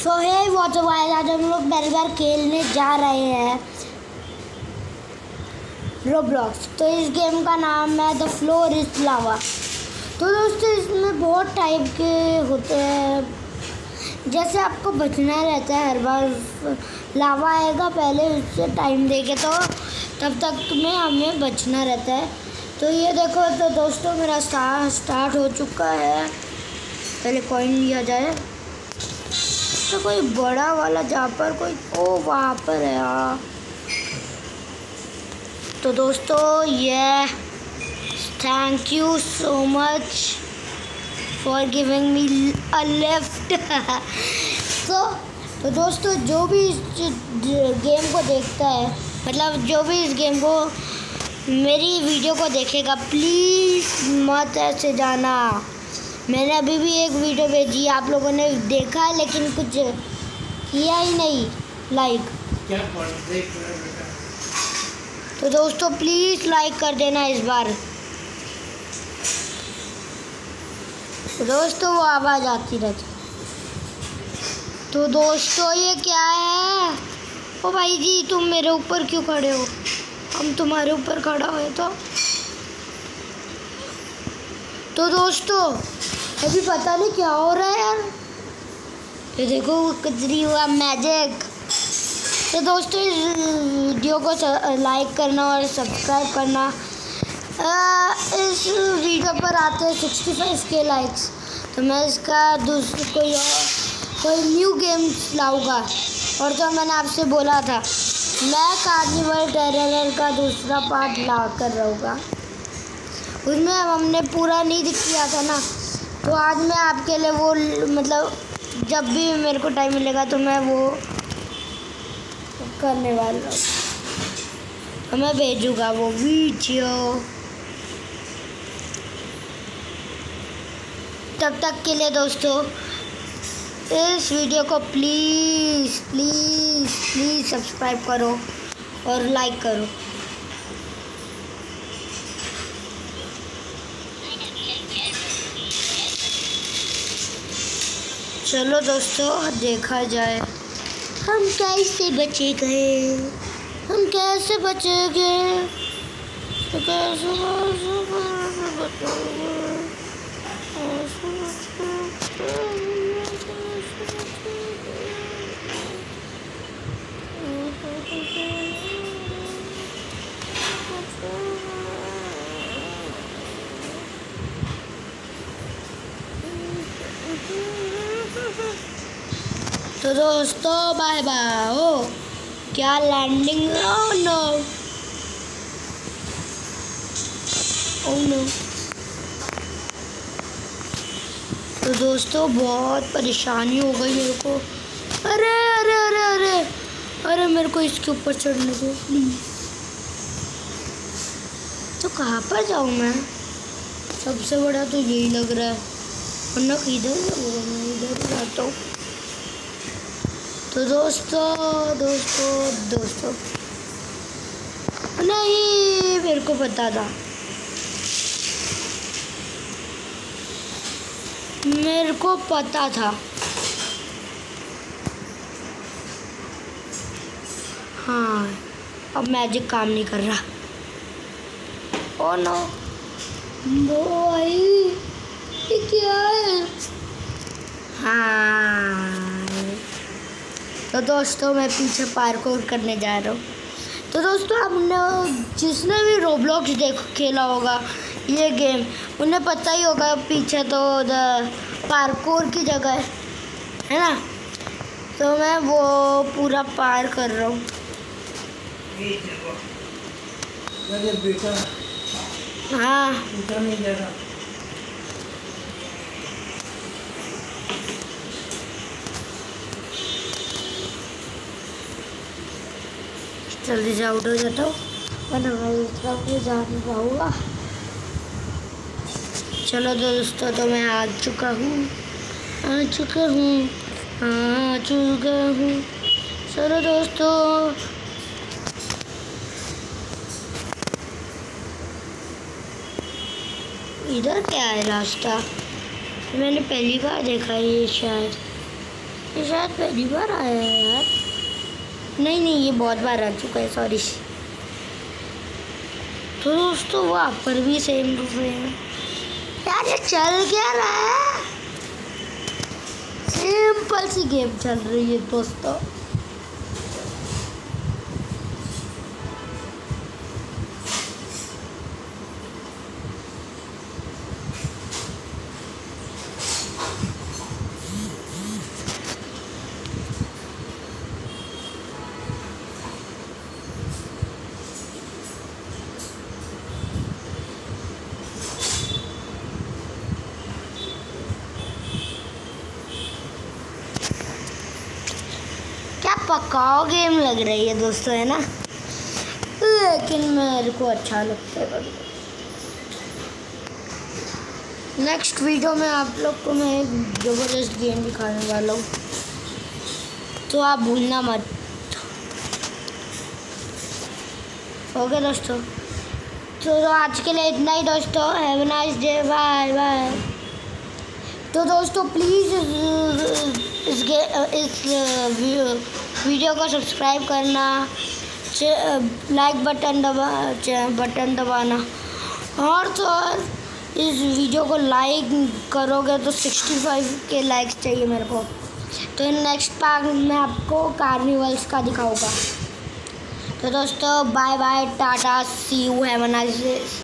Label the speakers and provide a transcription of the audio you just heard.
Speaker 1: सो हे WhatsApp guys, आज हम लोग बार खेलने जा रहे हैं रोब्लॉक्स। तो इस गेम का नाम है द फ्लोर इज लावा। तो दोस्तों इसमें बहुत टाइप के होते हैं, जैसे आपको बचना रहता है। हर बार लावा आएगा, पहले उससे टाइम देके तो तब तक में हमें बचना रहता है। तो ये देखो तो दोस्तों मेरा स्टार्ट हो चुका है। पहले कॉइन लिया जाए तो कोई बड़ा वाला जहाँ पर कोई वहाँ पर है। हाँ तो दोस्तों ये thank you so much for giving me a lift. तो दोस्तों जो भी इस गेम को देखता है, मतलब जो भी इस गेम को मेरी वीडियो को देखेगा, प्लीज़ मत ऐसे जाना। मैंने अभी भी एक वीडियो भेजी, आप लोगों ने देखा लेकिन कुछ किया ही नहीं लाइक। तो दोस्तों प्लीज़ लाइक कर देना इस बार। तो दोस्तों वो आवाज़ आती रहती। तो दोस्तों ये क्या है? ओ भाई जी तुम मेरे ऊपर क्यों खड़े हो? हम तुम्हारे ऊपर खड़ा हुए तो दोस्तों अभी पता नहीं क्या हो रहा है यार। ये देखो कचरी हुआ मैजिक। तो दोस्तों इस वीडियो को लाइक करना और सब्सक्राइब करना। इस वीडियो पर आते हैं 65K लाइक्स तो मैं इसका कोई न्यू गेम लाऊंगा। और तो मैंने आपसे बोला था मैं कार्निवल टेरर का दूसरा पार्ट ला कर रहूँगा। उसमें हमने पूरा नहीं किया था ना, तो आज मैं आपके लिए वो मतलब जब भी मेरे को टाइम मिलेगा तो मैं वो करने वाला हूँ, तो मैं भेजूँगा वो वीडियो। तब तक के लिए दोस्तों इस वीडियो को प्लीज़ प्लीज़ प्लीज़ सब्सक्राइब करो और लाइक करो। चलो दोस्तों देखा जाए हम कैसे बचे गए, हम कैसे बचेंगे, तो कैसे तो दोस्तों बाय बाय। ओ क्या landing, oh no oh no. तो दोस्तों बहुत परेशानी हो गई मेरे को। अरे अरे अरे अरे अरे मेरे को इसके ऊपर चढ़ने दो प्लीज। तो कहाँ पर जाऊँ मैं? सबसे बड़ा तो यही लग रहा है, वरना किधर जाऊँगा मैं? इधर जाता हूँ। तो दोस्तों नहीं मेरे को पता था, मेरे को पता था। हाँ अब मैजिक काम नहीं कर रहा। ओ नो भाई ये क्या है? हाँ तो दोस्तों मैं पीछे पार्कोर करने जा रहा हूँ। तो दोस्तों आपने जिसने भी रोब्लॉक्स खेला होगा ये गेम, उन्हें पता ही होगा पीछे तो पार्कोर की जगह है ना। तो मैं वो पूरा पार कर रहा हूँ। हाँ जल्दी से आउट हो जाता हूँ, वरना मैं इस तरफ भी जा नहीं पाऊँगा। चलो दोस्तों तो मैं आ चुका हूँ। चलो दोस्तों इधर क्या है रास्ता? मैंने पहली बार देखा ये शायद। ये शायद पहली बार आया है यार। नहीं ये बहुत बार आ चुका है, सॉरी। तो दोस्तों वहाँ पर भी सेम टू सेम यार, ये चल क्या रहा है? सिंपल सी गेम चल रही है दोस्तों। क्या पकाओ गेम लग रही है दोस्तों, है ना? लेकिन मेरे को अच्छा लगता है कभी। नेक्स्ट वीडियो में आप लोग को मैं एक ज़बरदस्त गेम दिखाने वाला हूँ, तो आप भूलना मत। ओके दोस्तों, तो आज के लिए इतना ही दोस्तों। Have a nice day, bye bye. तो दोस्तों प्लीज़ इस वीडियो को सब्सक्राइब करना, लाइक बटन दबाना, और तो और इस वीडियो को लाइक करोगे तो 65 के लाइक्स चाहिए मेरे को। तो नेक्स्ट पार्ट में आपको कार्निवल्स का दिखाऊंगा। तो दोस्तों bye bye, tata, see you, have a nice day.